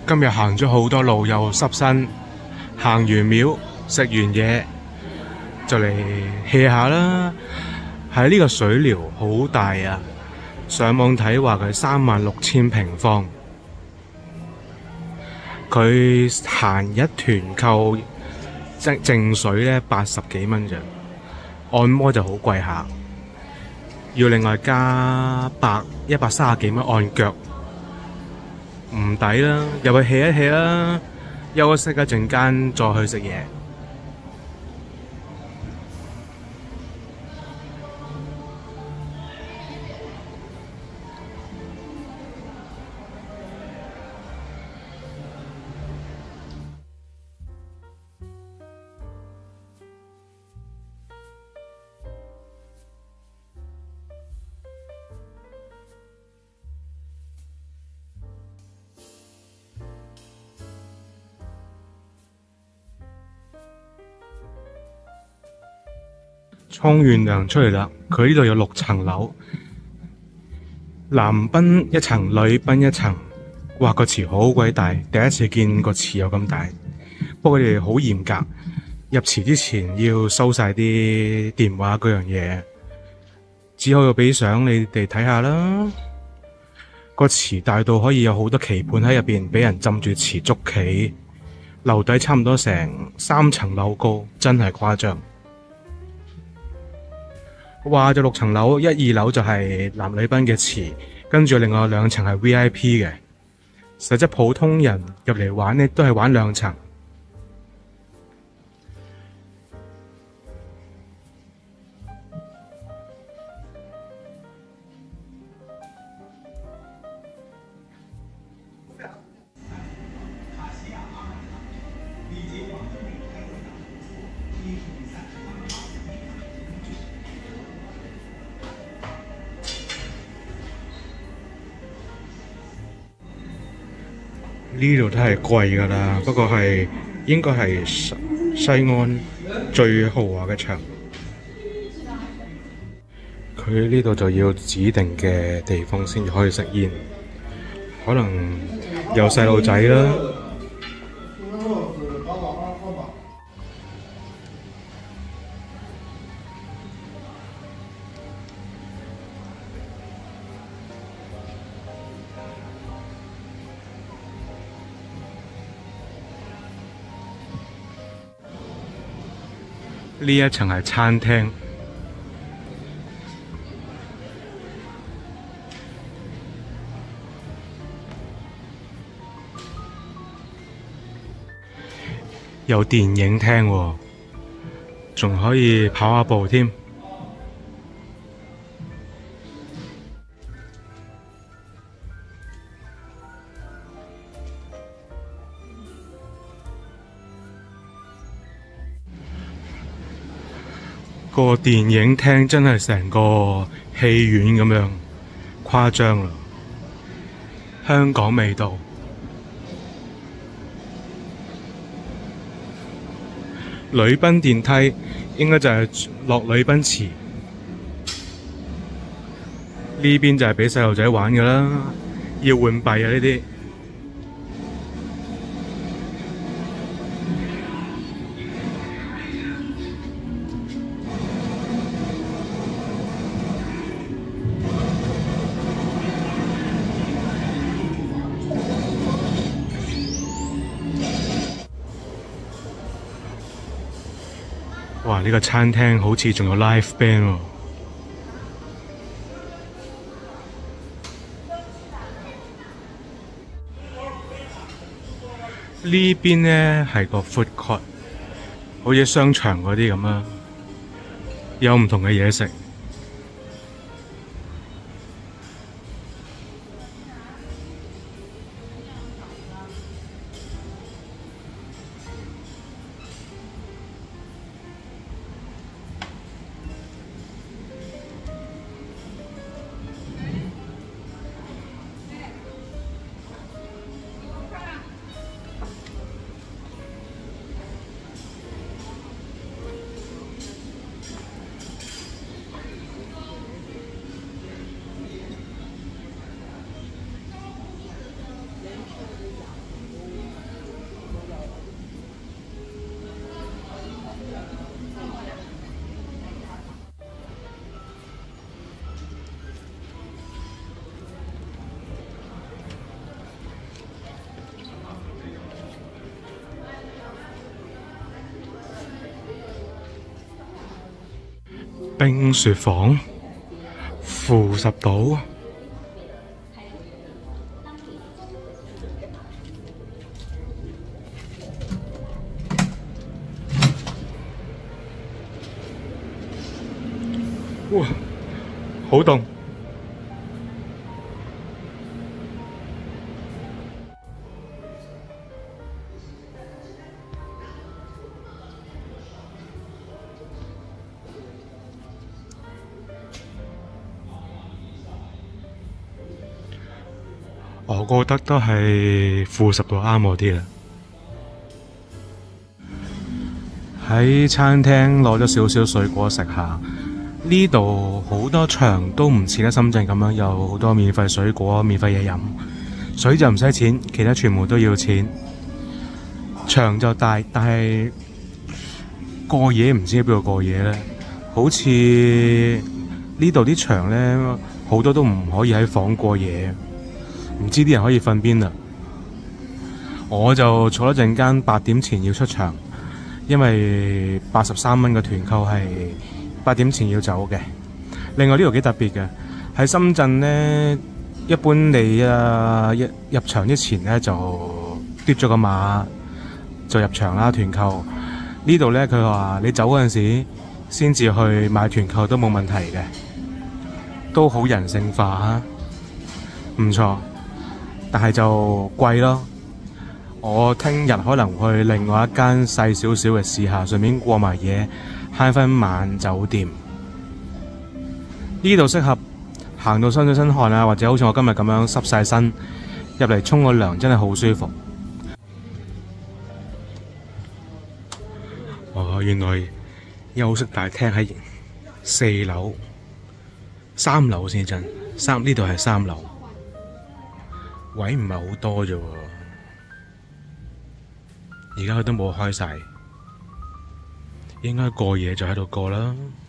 今日行咗好多路，又濕身，行完廟，食完嘢，就嚟 hea 下啦。喺呢個水療好大啊！上網睇話佢36,000平方，佢行一團購淨水咧80幾蚊咋，按摩就好貴下，要另外加130幾蚊按腳，唔抵啦！入去 hea 一 hea 啦，休息一陣間再去食嘢。沖完涼出嚟啦，佢呢度有6層樓，男賓一層，女賓一層。哇，個池好鬼大，第一次見個池有咁大。不過佢哋好嚴格，入池之前要收晒啲電話嗰樣嘢，只可以俾相你哋睇下啦。個池大到可以有好多棋盤喺入邊，俾人浸住池捉棋。樓底差唔多成3層樓高，真係誇張。話就6層樓，1、2樓就係男女賓嘅池，跟住另外2層係 VIP 嘅。實質普通人入嚟玩呢，都係玩2層。呢度都係貴㗎啦，不過應該係西安最豪華嘅場。佢呢度就要指定嘅地方先至可以食煙，可能有細路仔啦。呢一層係餐廳，有電影廳喎，仲可以跑下步添。個電影廳真係成個戲院咁樣，誇張啦！香港味道。女賓電梯應該就係落女賓池，呢邊就係俾細路仔玩㗎啦，要換幣啊呢啲。哇！呢個餐廳好似仲有 live band 喎。呢邊呢係個 food court，好似商場嗰啲咁啦，有唔同嘅嘢食。 冰雪房-10度。哇，好凍！我覺得都係-10度啱我啲啦。喺餐廳攞咗少少水果食下。呢度好多場都唔似得深圳咁樣，有好多免費水果、免費嘢飲。水就唔使錢，其他全部都要錢。場就大，但係過夜唔知喺邊度過夜呢？好似呢度啲場呢，好多都唔可以喺房過夜，唔知啲人可以瞓邊啦。我就坐咗陣間，8點前要出場，因為83蚊嘅團購係8點前要走嘅。另外呢度幾特別嘅，喺深圳呢，一般你入場之前呢，就嘟咗個碼就入場啦，團購。呢度呢，佢話你走嗰陣時先至去買團購都冇問題嘅，都好人性化啊，唔錯。但係就貴咯。我聽日可能去另外一間細少少嘅試下，順便過埋夜，慳翻晚酒店。呢度適合行到身水身汗啊，或者好似我今日咁樣濕晒身，入嚟沖個涼真係好舒服。哦，原來休息大廳喺4樓，3樓先真。呢度係3樓，位唔係好多啫喎。而家佢都冇開晒，應該過夜就喺度過啦。